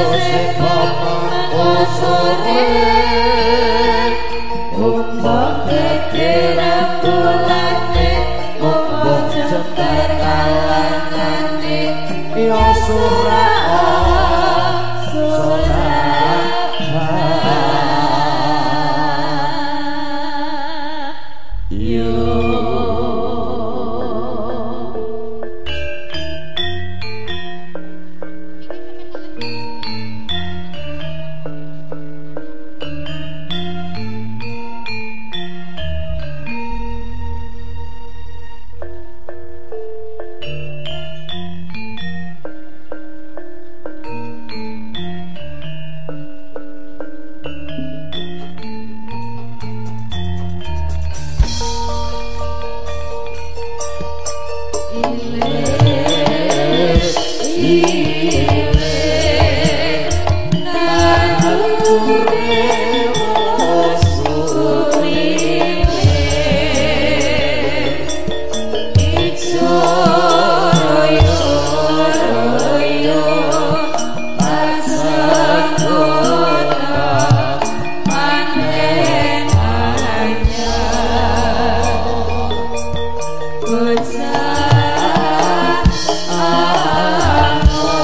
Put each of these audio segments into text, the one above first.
Bersama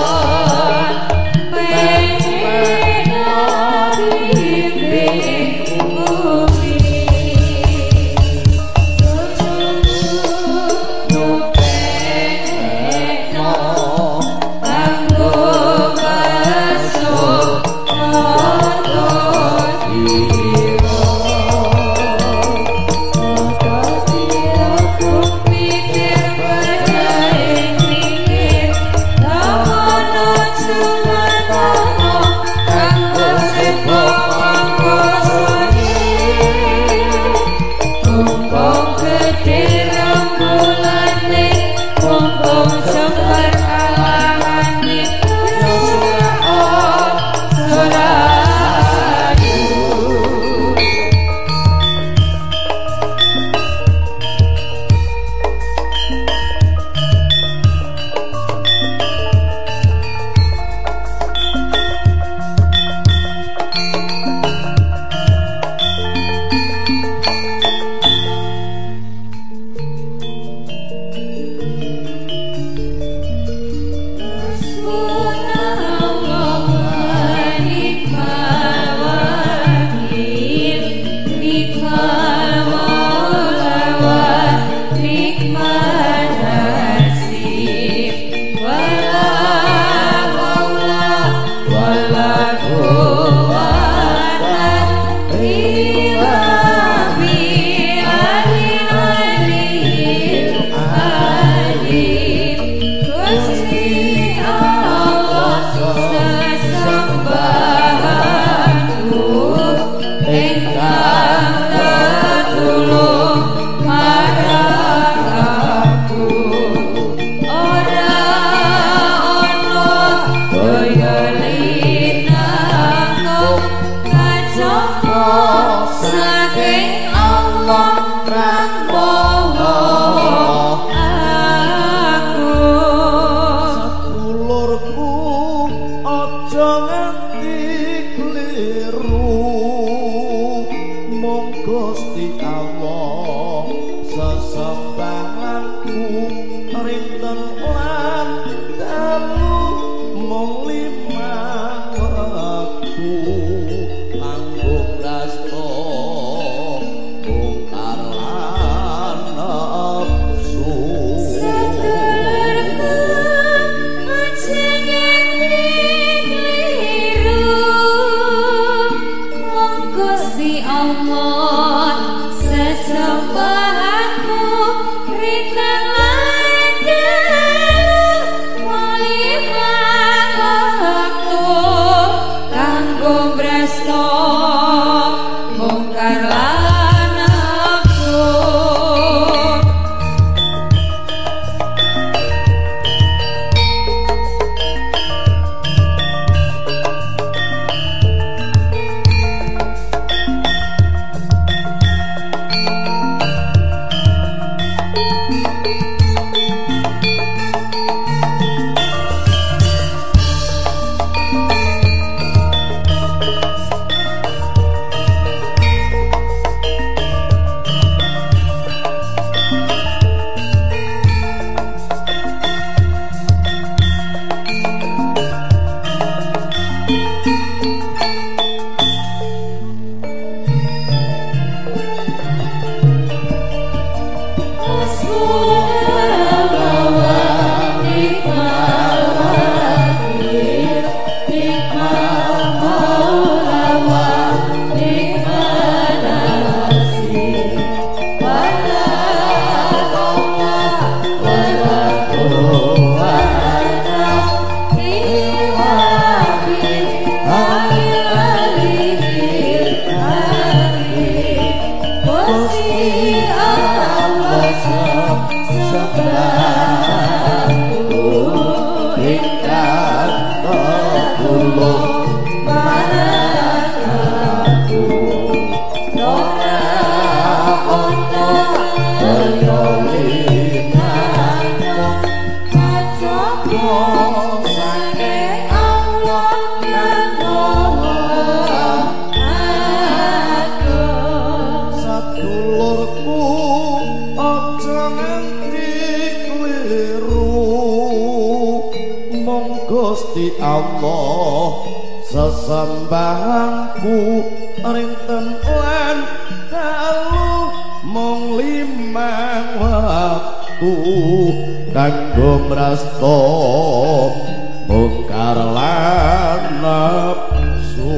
Gusti Allah sesembahanku rinten lan dalu mung 5 waktu kanggo mrasta mungkar lan nafsu.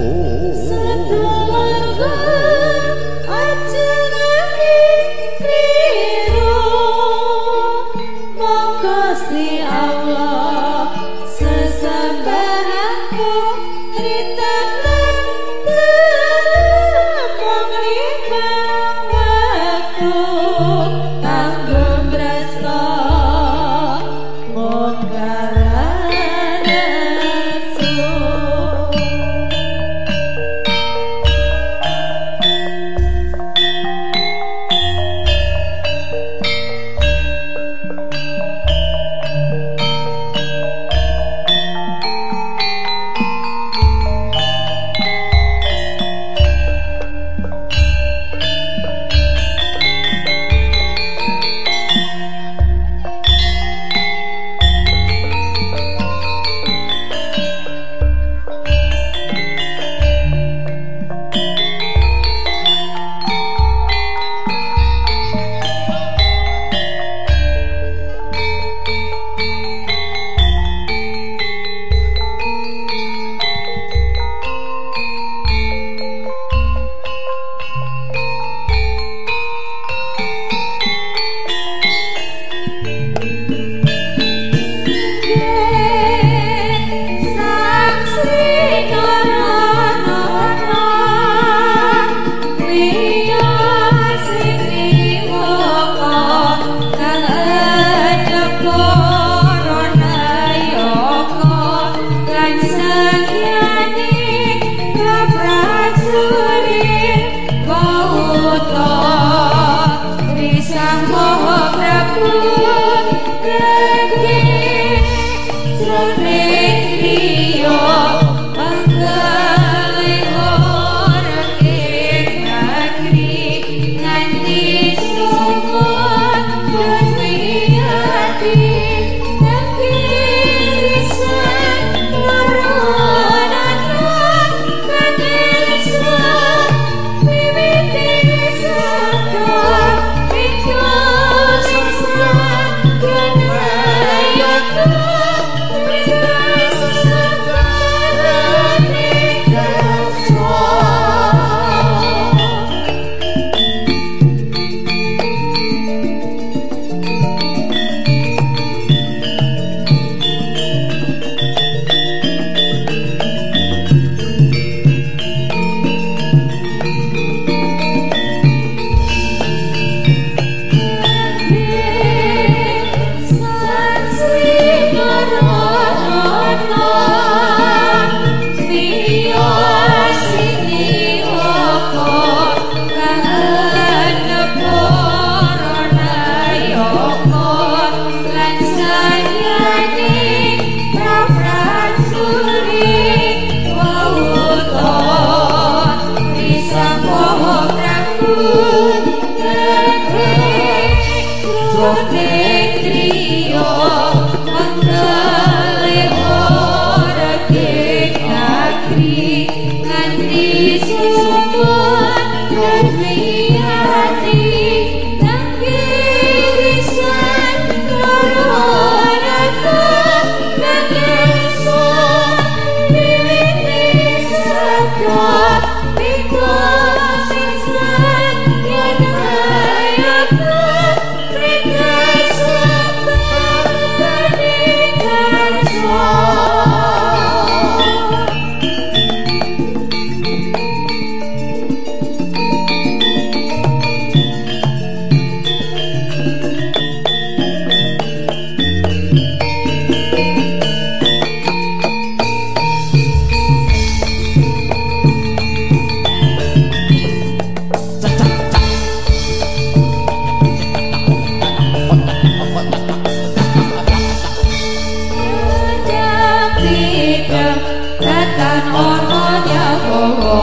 sidang datan ono nyagowo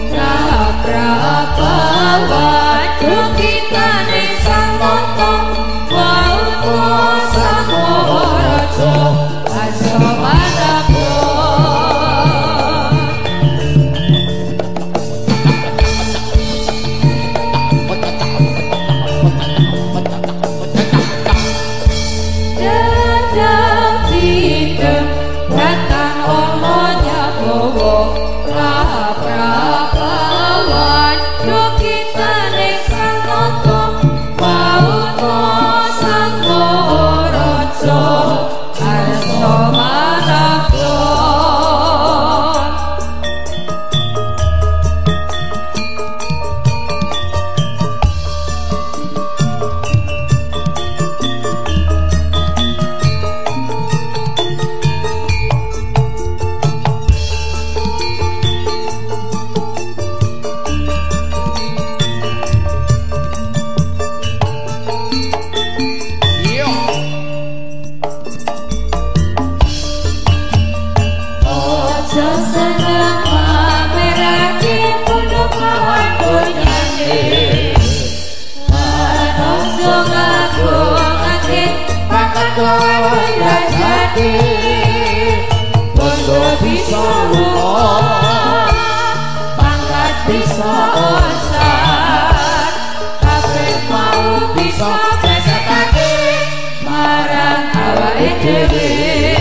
prabawan dukitane sang moto wauto sang raja asamanapun bondo bisa lunga pangkat bisa oncat kabeh mau bisa besetake marang awake dhewe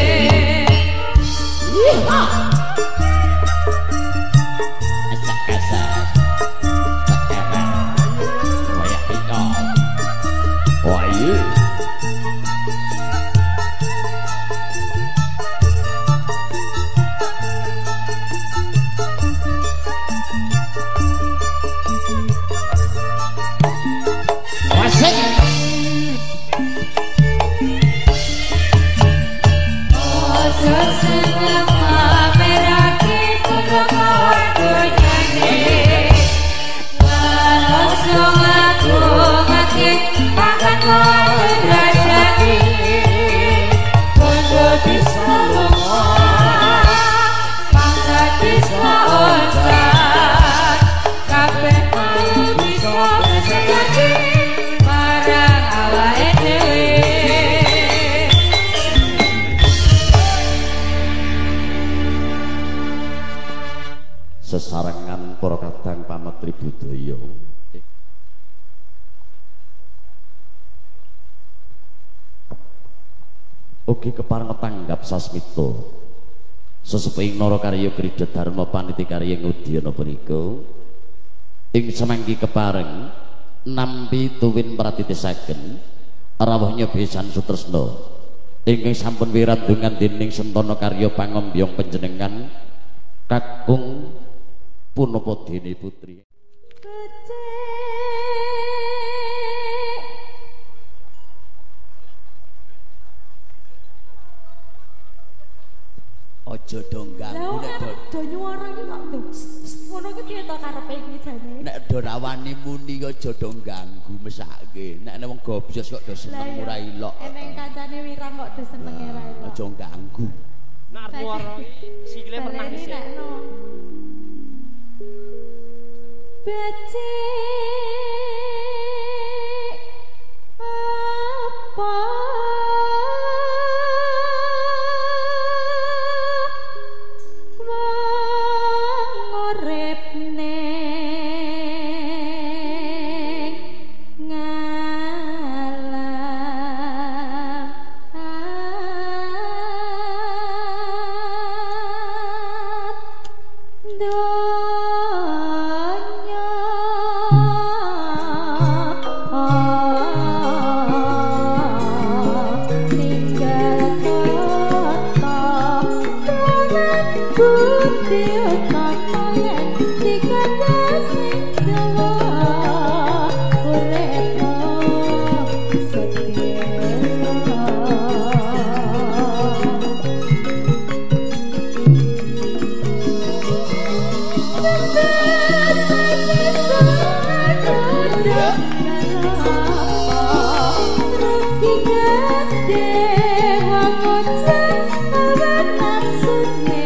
sesarengan para kadang pametri budaya ugi kepareng tanggap sasmita sesepuhing Narakarya Krida Dharma Paniti Karya Ngudyana punika ing semanggi kepareng nampi tuwin pratitisaken rawuh nyobesan sutresna ingkang sampun wirandungan dening Sentana Karya Pangombyong panjenengan kakung punapa dene putri aja do ganggu nek do nyuara iki kok ngono iki piye to karepe iki jane nek do rawani muni aja do ganggu mesake nek wong gobjos kok do seneng ora ilok eneng kancane wirang kok do seneng ora ilok aja ganggu nek nyuara sikile menang sih becik apa Dewa ngoceh awan nafsu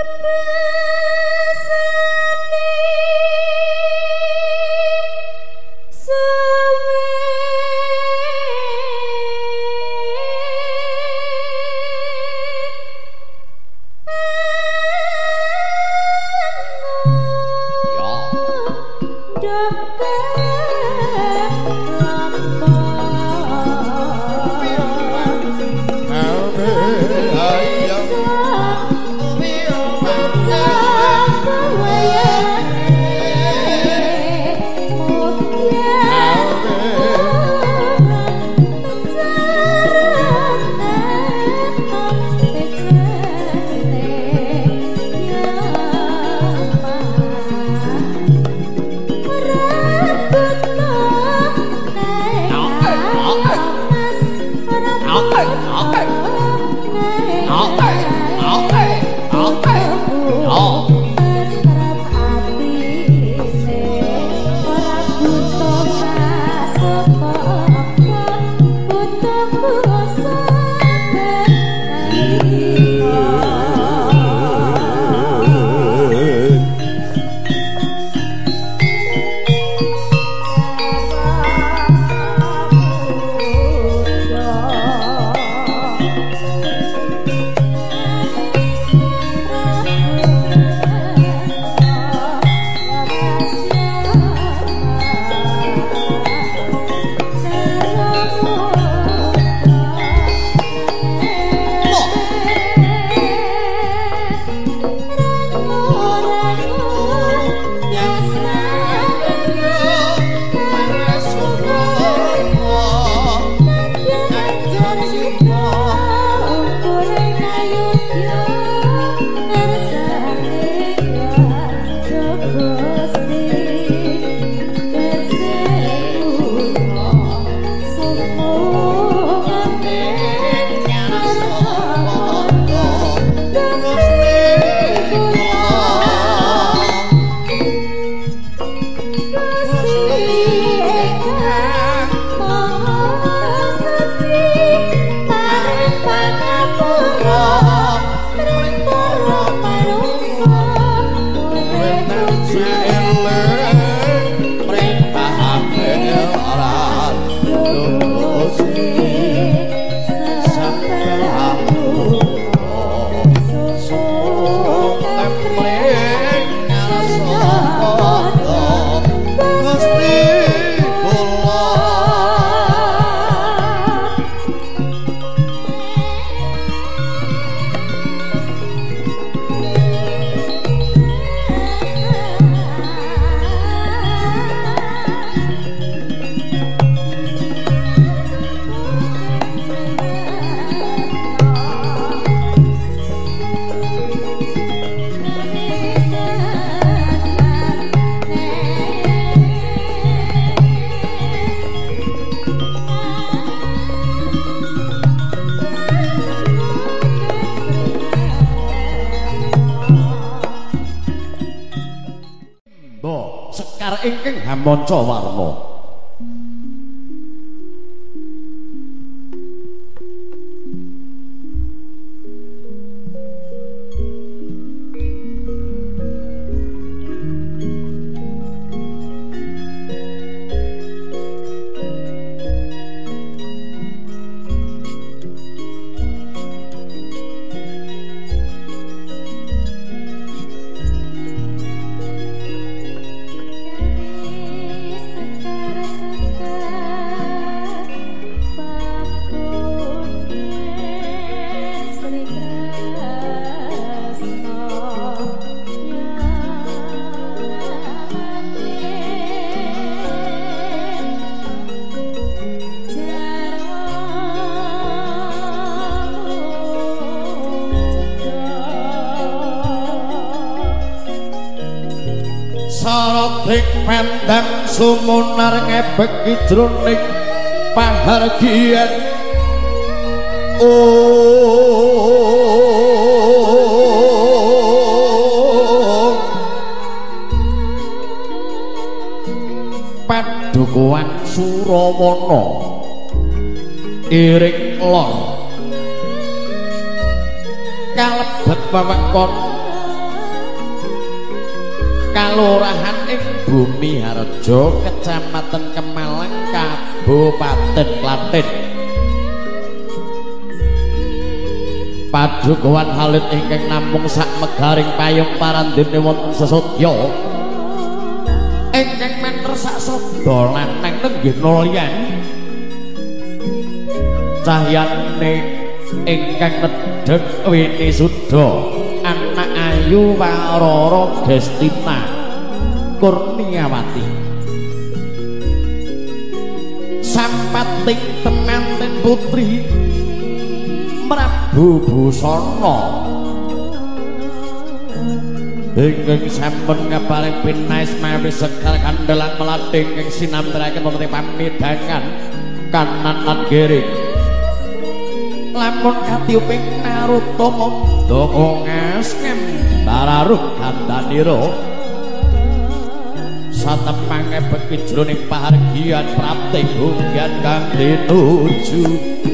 ingkang Hamanca Warna. Sarating pendang sumunar ngebek idroning pahargyan Padukuhan Surawana iring lor kalebet wewengkon Kalurahan ing Bumi Harjo, Kecamatan Kemalang, Kabupaten Klaten. Padukuhan halit ingkang namung sak megaring payung parandene wonten sesotya ingkang menter sak sada lanang nenggih nolyan cahyane ingkang nedheg wini suda anak ayu Warara Gestina Kurniawati sampating temanten putri Prabu Busana ingkang sampun ngaparing pinaes mawi sekar kandelan melathing ing sinambraken wonten pamidangan kanan lan kiri lamun katiuping Naruto mondoko ngaskem bararuh kandanira satempange beki jroning pahargyan prapti gunggan kang tinuju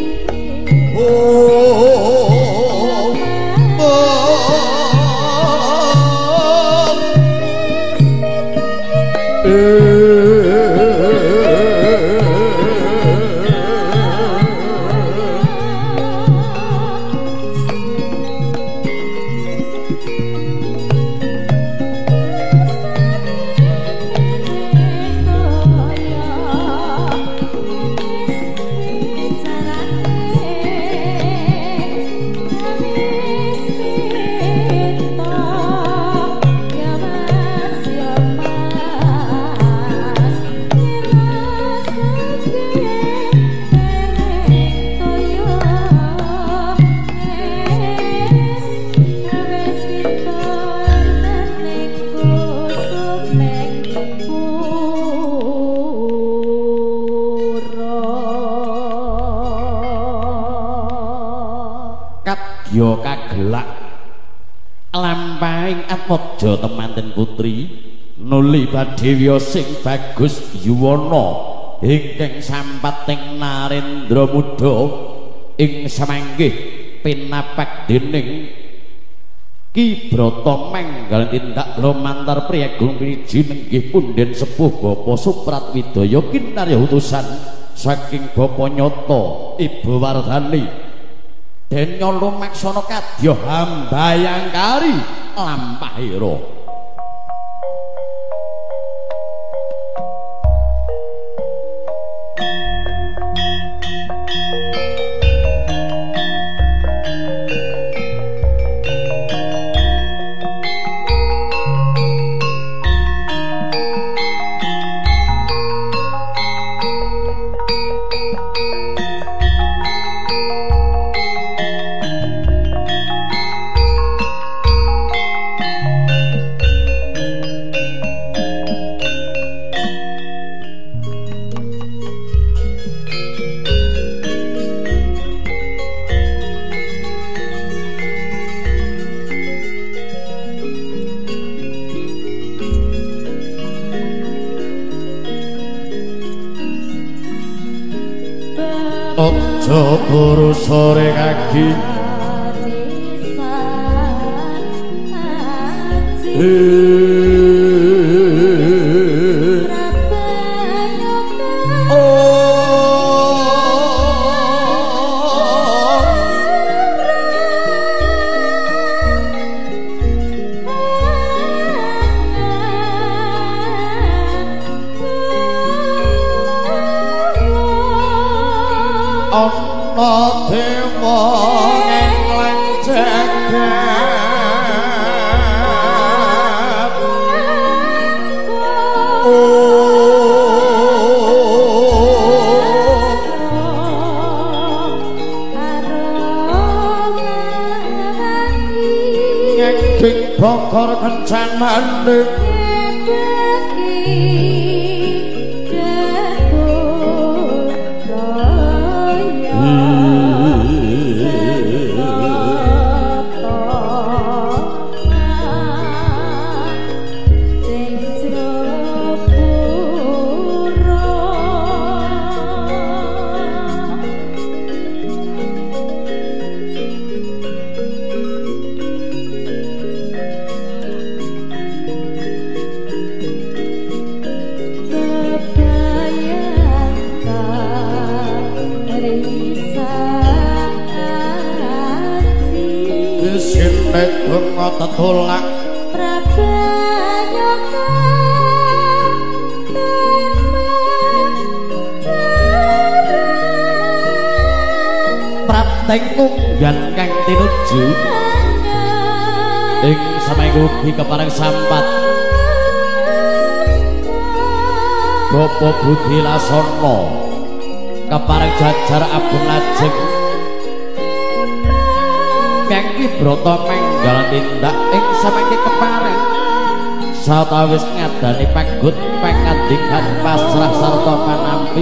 Kadya kagelak lampahing atmaja temanten putri nuli badhewya sing bagus yuwana ingkang sampating Narendra Muda ing samanggih pinapak dening Ki Brata manggal tindak lumantar priyagung piniji nenggih punden sepuh Bapa Supratwidaya kinarya utusan saking Bapa Nyata Ibu Wardhani denya lumaksana kadya hambayang kari lampahira Ojo buru sore kaki ana dewa ing jagat ngengking bokor kencanane donga tetulak Prabayaka Prapteng munggan kang tinuju ing samenggu ugi kepareng sampat Bapa Budi Lasana kepareng jajar abung lajeng kangge brata menggal tindak ing samengke kepareng satawis ngadani panggut pangandhingan pasrah sarta panampi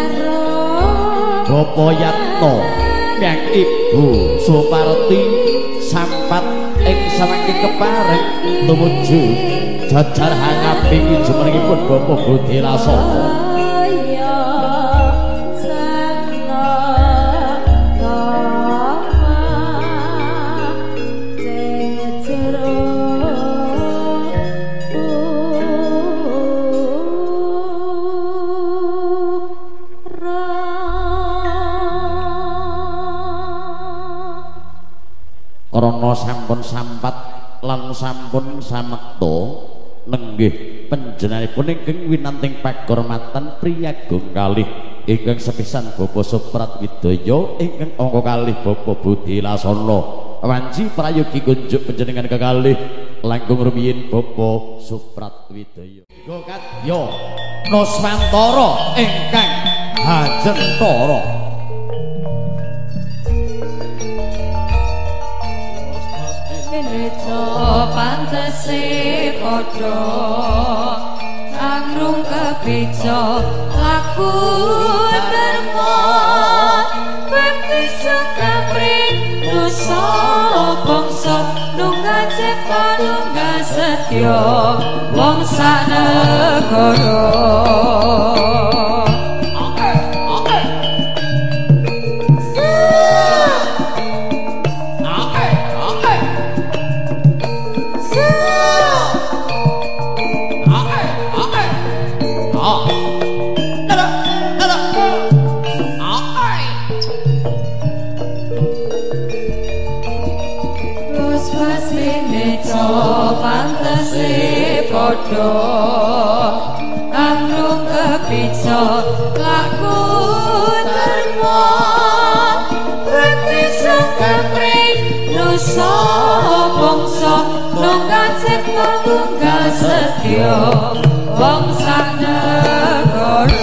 Bapa Yatna kang Ibu Suparti sampat ing samengke kepareng tumuju jajar hangaping jumenengipun Bapa Budi Lasana Krana sampun sampat lan sampun samekta nenggih panjenenganipun ingkang winanting pakurmatan priyagung kalih ingkang sepisan Bapa Supratwidaya ingkang angka kalih Bapa Budi Lasana wanci prayogi kunjuk panjenengan kekalih langkung rumiyin Bapa Supratwidaya kadya Nuswantara ingkang Hajentara pantese padha angrung kebeja laku derma bekti sakapring dosa bangsa nunggal cipta nunggal setya wong sanegara padha angrung kebica laku derma bekti sakapring dosa bangsa nunggal cipta nunggal setya wong sanegara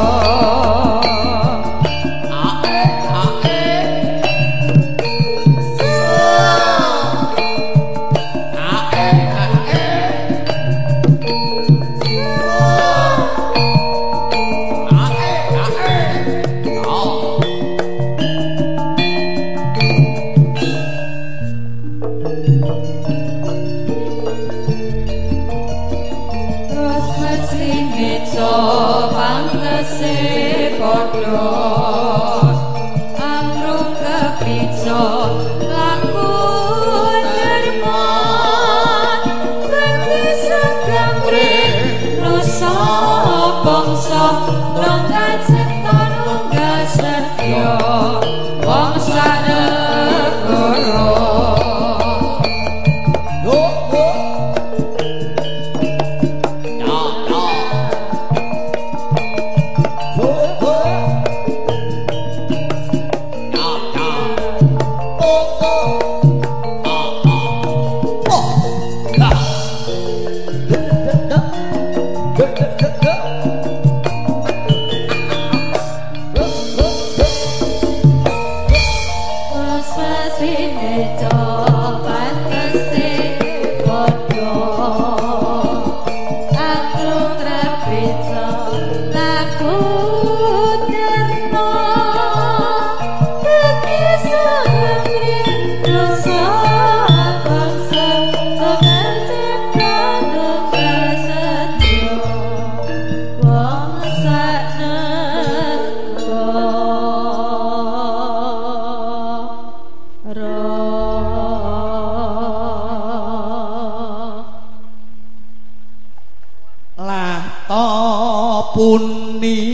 puni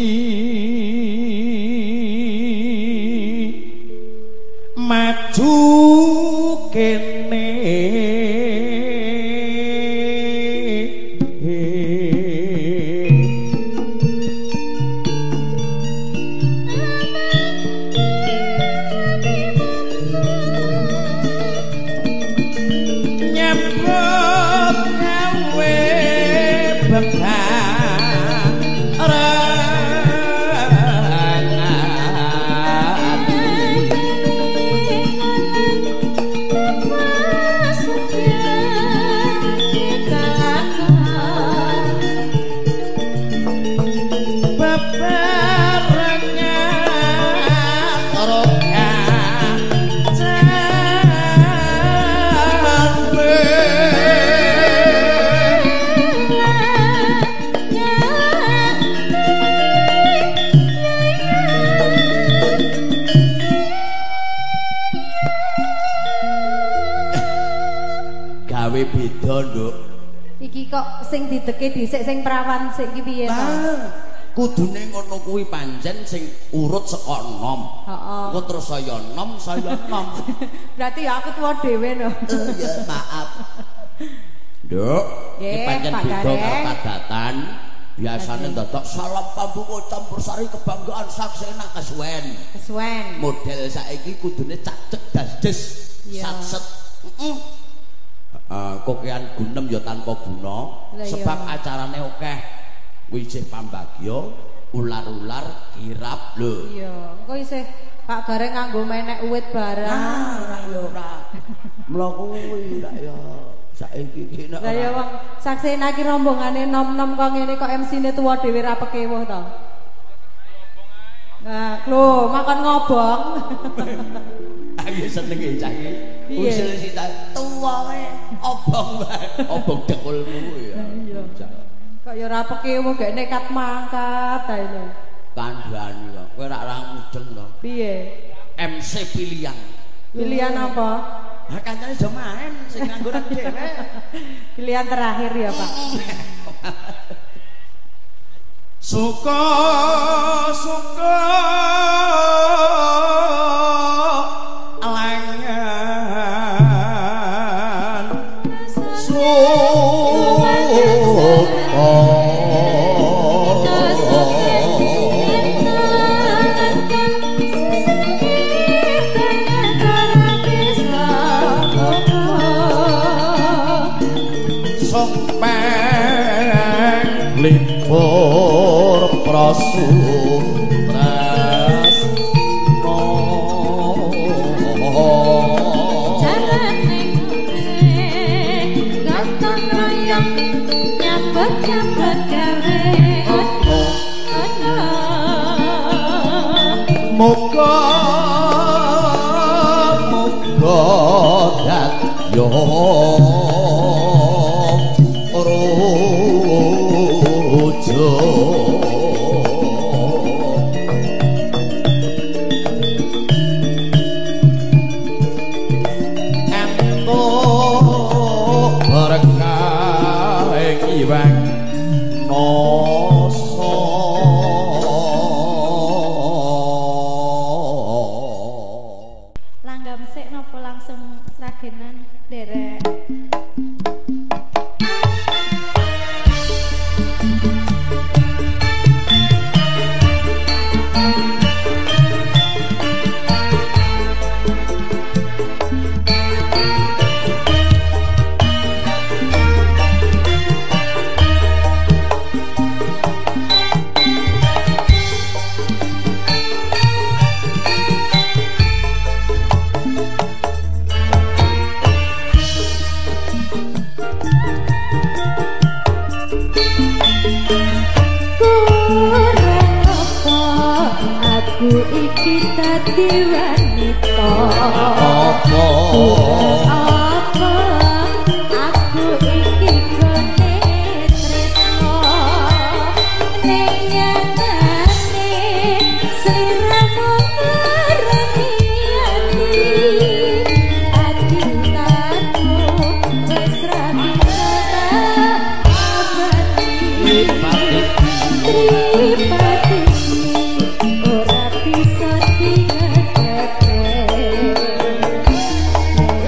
maju kene gawe beda nduk. Iki kok sing dideke dhisik sing prawan sik iki piye to? Kudune ngono kuwi pancen sing urut saka enom. Heeh. Engko terus saya enom. Berarti ya aku tuwa dhewe no. Ya maaf. Nduk, iki pancen beda karo padatan. Biasane ndodok salam pambuka campur sari kebanggaan saksena kesuwen. Kesuwen. Model saiki kudune cacek dasdes satset. Kokean gunem ya tanpa guna sebab acarane akeh. Kuwi isih pambagya, ular-ular kirap lho. Iya, engko isih Pak Gareng nganggo menek uwit barang. Ora ya ora. Mula kuwi ra ya. Saiki iki nek. Lah ya wong saksena iki rombongane nom-nom kok ngene kok MC-ne tuwa dhewe ra pekewuh to. Nah, lho, makan ngobong. Aku senenge cah iki. Usil sita tuwa wae obong wae. Obong dekulmu ya. Iya. Kok ya ora pekewuh gek nekat mangkat ae lho. Kandhani kok. Kowe ra mudeng to. Piye? MC pilihan. Pilihan apa? Nah, kancane do main sing nganggo nang dhewe. Pilihan terakhir ya, Pak. Suka lengan sopeng libur prasutras jalan ning ganteng royong nyambut gawe moga dadya rojo entuk berkah ing iwang nasa Langgam sik napa langsung sragenan derek. aku iki dadi wanita apa aku iki gone tresno ning nyatane sliramu ngerti ati wis ra bisa abadi ora bisa digadek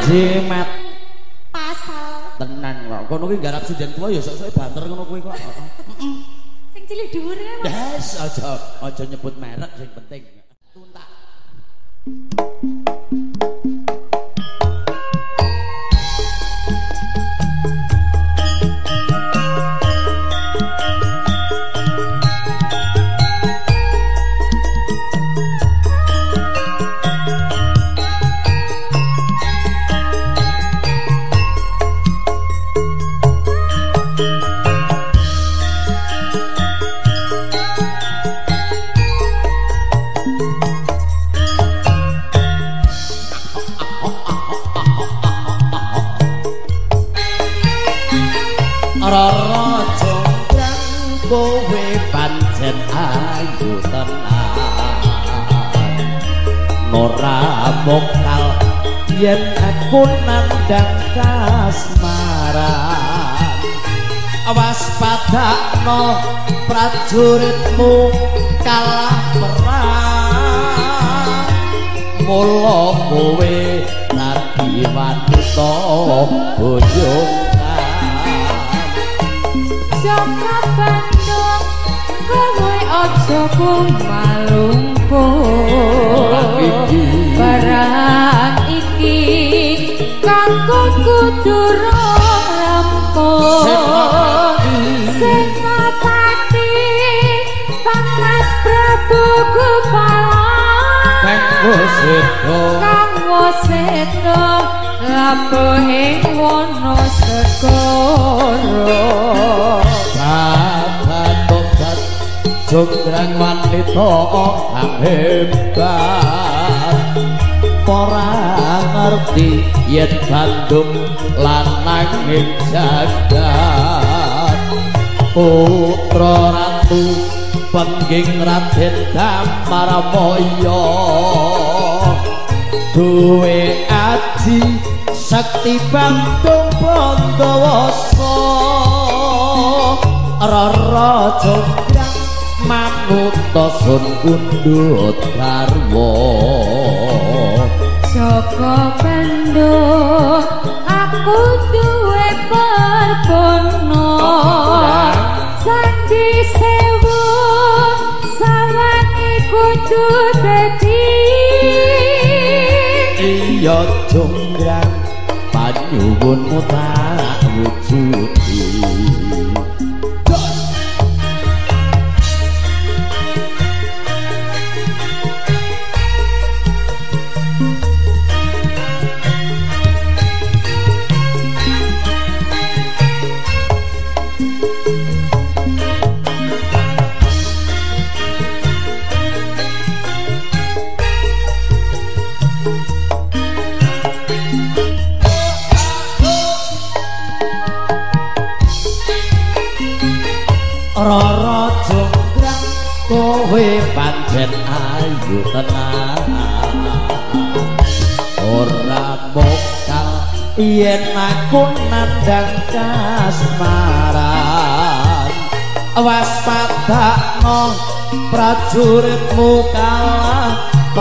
jimat pasal tenan kok kono kuwi garap sinden tuwa ya sok-sok banter ngono kuwi kok sing cilik dhuwur ya Pak. yes aja nyebut merek sing penting tuntak Rara jonggrang kowe pancen ayu tenan ora mokal yen aku nandang kasmaran waspadakno prajuritmu kalah perang mula kowe dadi wanita bojoku Jaka Bandung kowe aja kumalungkung barang iki kanggo kudu rampung sing ngopati Pangmas Prabu Kupala kanggo sedo lapo ing Wonosegara Tobat jonggrang wanita kang hebat ora ngerti yen Bandung lanang ing jagat putra ratu pengging Raden Damarwaya duwe aji sakti Bandung Bandawasa Rara jonggrang manuta sun kundut garwa Jaka Bandung aku duwe perbono sandi sewu sawangi kudu dadi iya jonggrang panyuwunmu tak wujudi Rara jonggrang kowe pancen ayu tenan ora mokal yen aku nandang kasmaran waspadakno prajuritmu kalah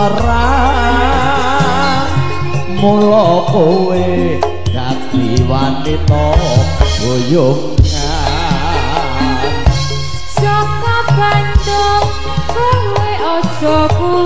perang mula kowe dadi wanita boyong Bandung kowe aja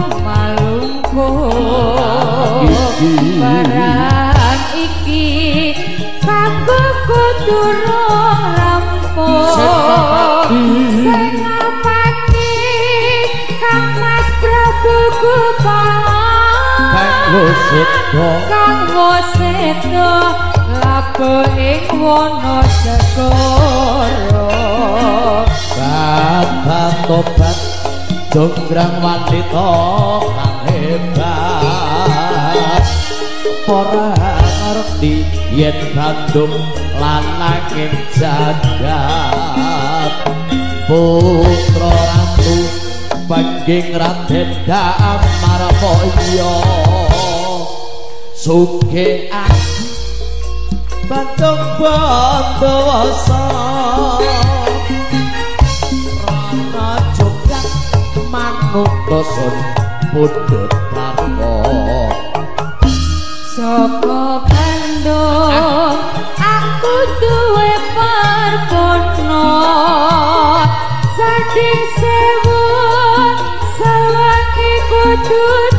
kumalungkung barang iki kanggo kudu rampung sing ngapati Pangmas Prabu Kupala kanggo sedo lapo ing Wonosegara tobat jonggrang wanita kang hebat ora ngerti yen Bandung lanang ing jagat putra ratu pengging Raden Damarwaya sugehan Bandung Bandawasa manungsa sun pundhut garwa saka Sing sewu sawangi kudu